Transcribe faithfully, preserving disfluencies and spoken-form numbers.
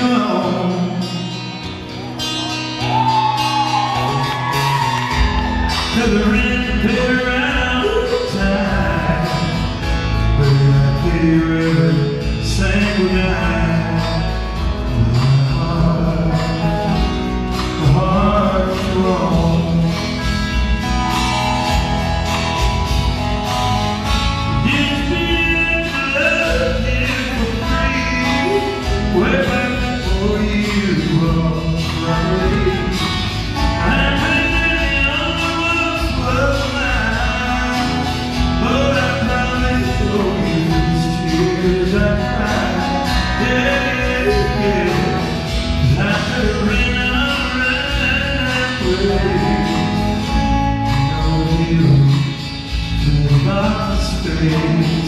alone. Cause the rent paid around time, but I hear every single night. My heart, my heart's wrong. It's been to love you for free, way back before you were right. No, you to my space.